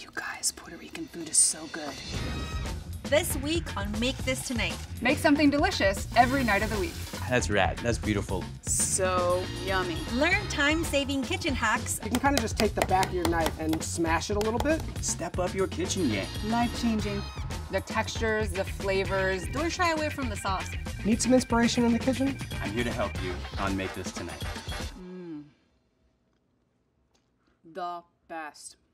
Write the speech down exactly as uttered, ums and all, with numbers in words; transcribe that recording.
You guys, Puerto Rican food is so good. This week on Make This Tonight. Make something delicious every night of the week. That's rad. That's beautiful. So yummy. Learn time-saving kitchen hacks. You can kind of just take the back of your knife and smash it a little bit. Step up your kitchen game. Life-changing. The textures, the flavors. Don't shy away from the sauce. Need some inspiration in the kitchen? I'm here to help you on Make This Tonight. The best.